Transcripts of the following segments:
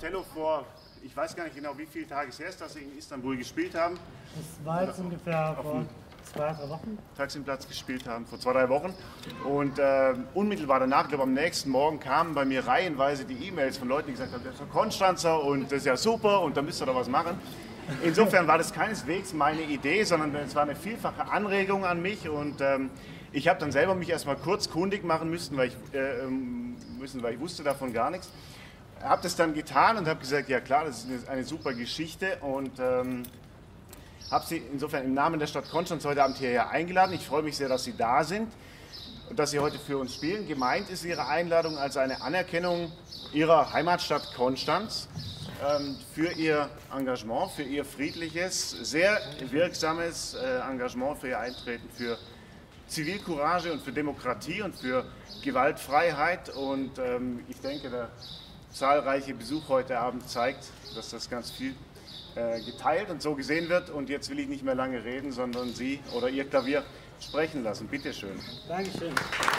Martello vor, ich weiß gar nicht genau, wie viele Tage es her ist, dass Sie in Istanbul gespielt haben. Das war jetzt ungefähr vor 2, 3 Wochen. Taximplatz gespielt haben, vor 2, 3 Wochen. Und unmittelbar danach, ich glaube am nächsten Morgen, kamen bei mir reihenweise die E-Mails von Leuten, die gesagt haben, das ist ein Konstanzer und das ist ja super und da müsst ihr doch was machen. Insofern war das keineswegs meine Idee, sondern es war eine vielfache Anregung an mich und ich habe dann selber mich erstmal kurz kundig machen müssen, weil ich wusste davon gar nichts. Habe das dann getan und habe gesagt, ja klar, das ist eine super Geschichte und habe Sie insofern im Namen der Stadt Konstanz heute Abend hierher eingeladen. Ich freue mich sehr, dass Sie da sind und dass Sie heute für uns spielen. Gemeint ist Ihre Einladung als eine Anerkennung Ihrer Heimatstadt Konstanz für Ihr Engagement, für Ihr friedliches, sehr wirksames Engagement, für Ihr Eintreten für Zivilcourage und für Demokratie und für Gewaltfreiheit. Und ich denke, der zahlreiche Besuch heute Abend zeigt, dass das ganz viel geteilt und so gesehen wird. Und jetzt will ich nicht mehr lange reden, sondern Sie oder Ihr Klavier sprechen lassen. Bitte schön. Dankeschön.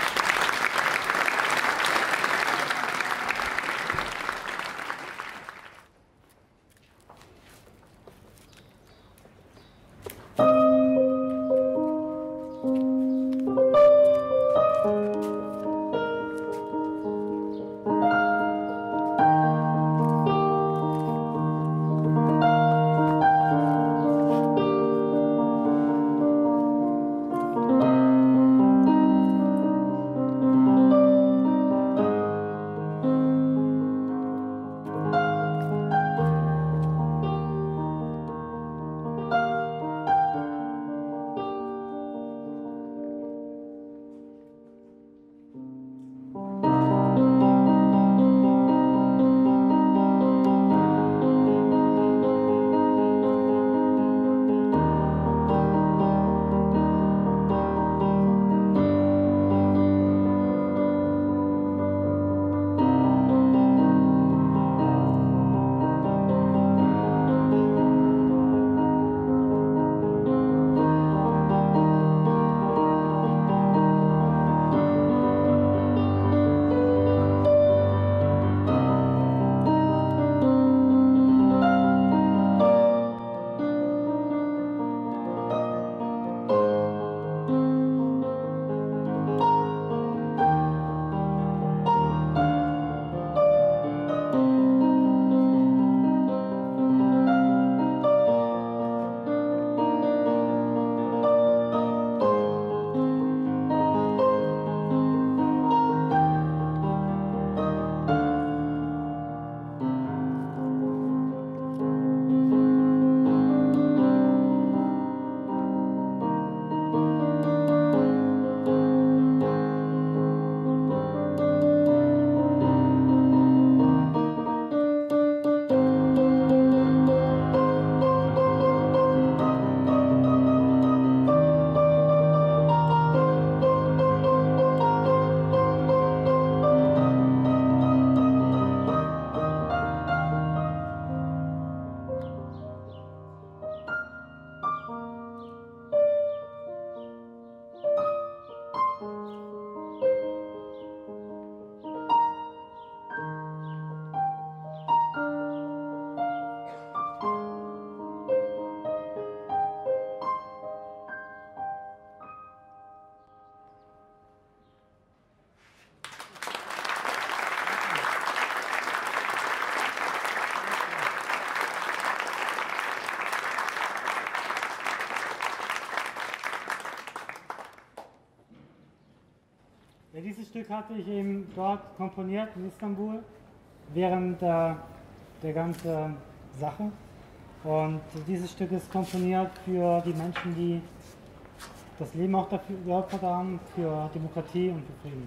Ja, dieses Stück hatte ich eben dort komponiert in Istanbul während der ganzen Sache. Und dieses Stück ist komponiert für die Menschen, die das Leben auch dafür geopfert haben, für Demokratie und für Frieden.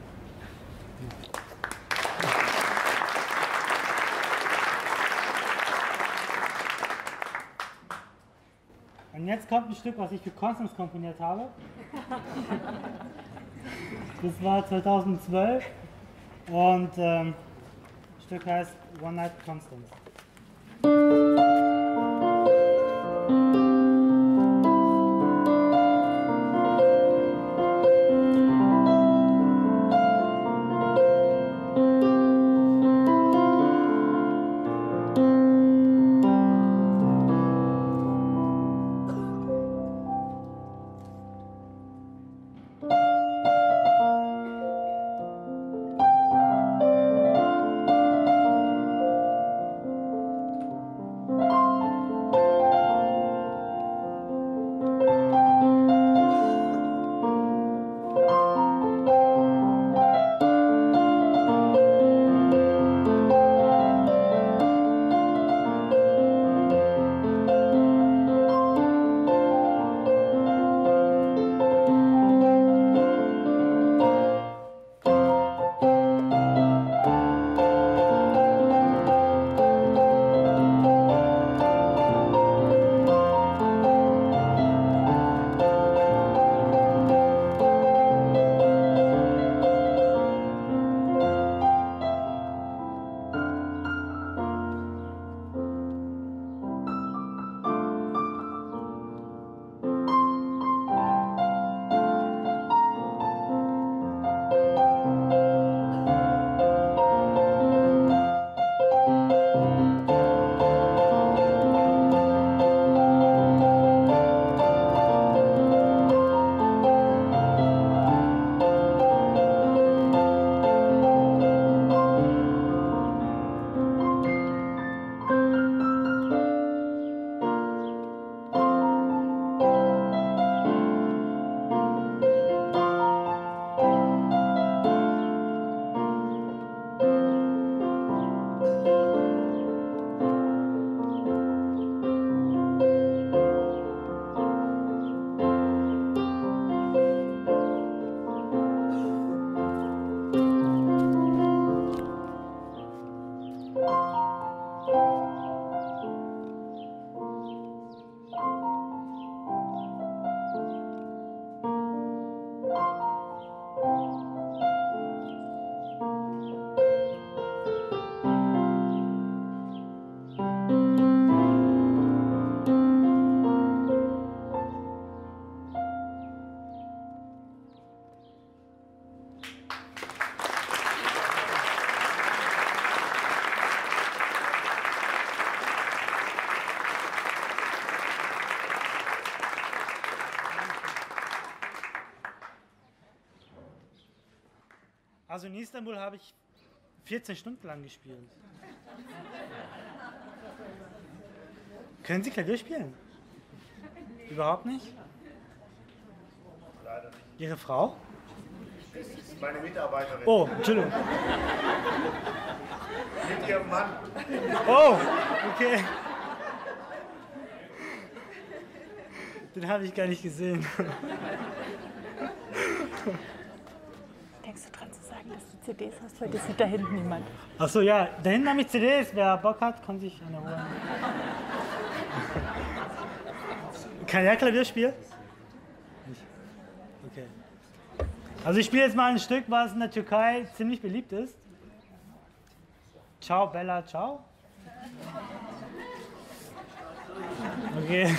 Und jetzt kommt ein Stück, was ich für Konstanz komponiert habe. Das war 2012 und das Stück heißt One Night Constance. Also in Istanbul habe ich 14 Stunden lang gespielt. Können Sie Klavier spielen? Überhaupt nicht? Leider nicht. Ihre Frau? Das ist meine Mitarbeiterin. Oh, Entschuldigung. Mit ihrem Mann. Oh, okay. Den habe ich gar nicht gesehen. Denkst du dran zu sagen, dass du CDs hast? Weil das sieht da hinten niemand. Achso, ja, da hinten habe ich CDs. Wer Bock hat, kann sich eine holen. Kann er Klavier spielen? Nicht. Okay. Also ich spiele jetzt mal ein Stück, was in der Türkei ziemlich beliebt ist. Ciao, Bella, ciao. Okay.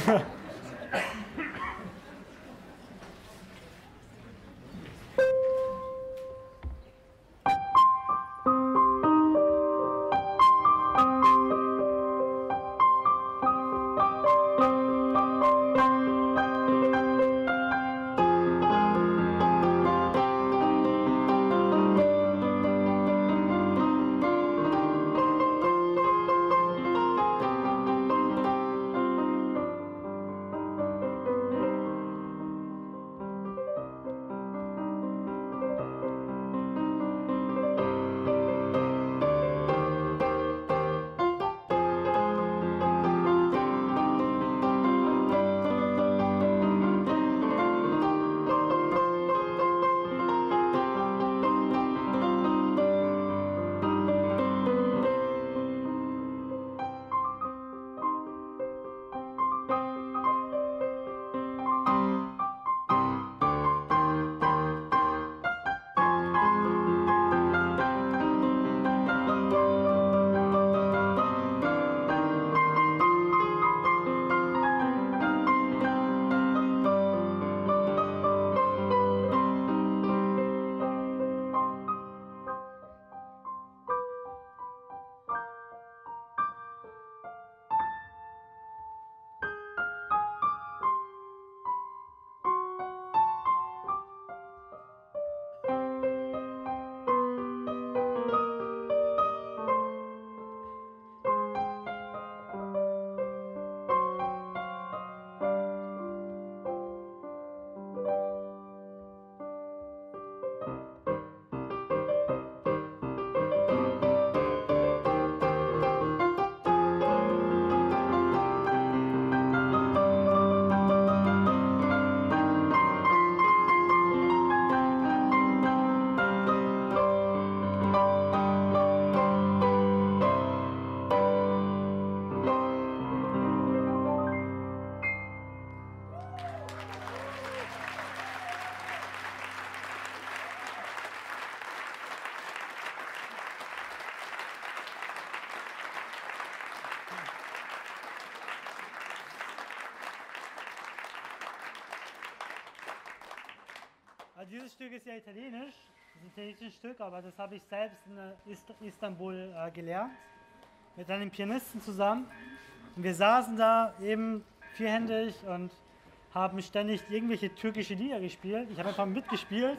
Also dieses Stück ist ja italienisch, das ist ein italienisches Stück, aber das habe ich selbst in Istanbul gelernt, mit einem Pianisten zusammen. Und wir saßen da eben vierhändig und haben ständig irgendwelche türkische Lieder gespielt. Ich habe einfach mitgespielt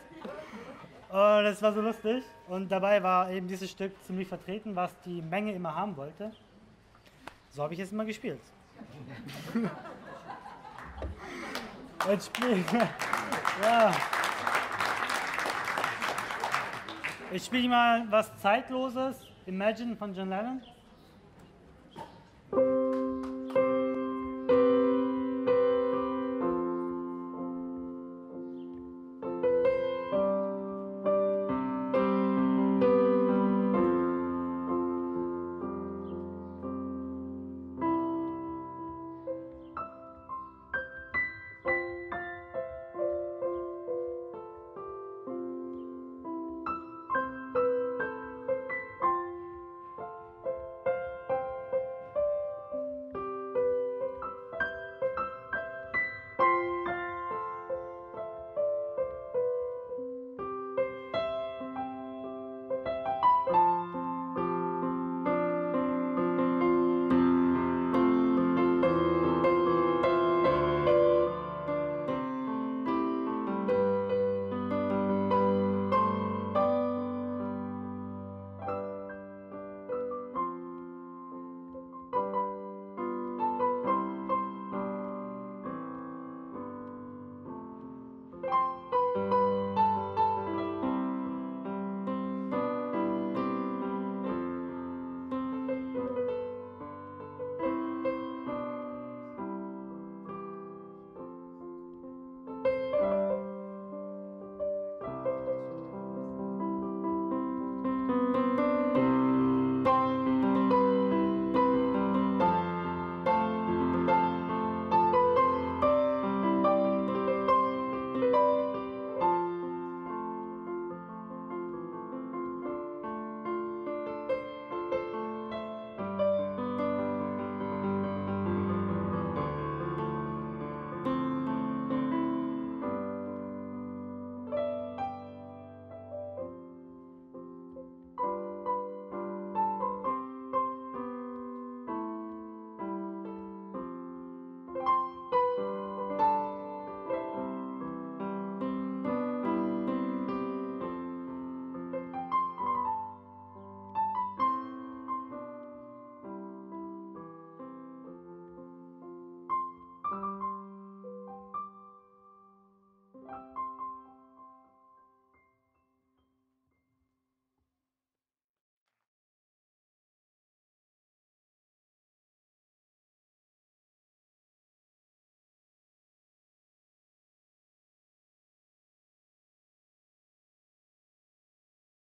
und das war so lustig. Und dabei war eben dieses Stück ziemlich vertreten, was die Menge immer haben wollte. So habe ich es immer gespielt. Jetzt spiele ich, ja. Ich spiele mal was Zeitloses, Imagine von John Lennon.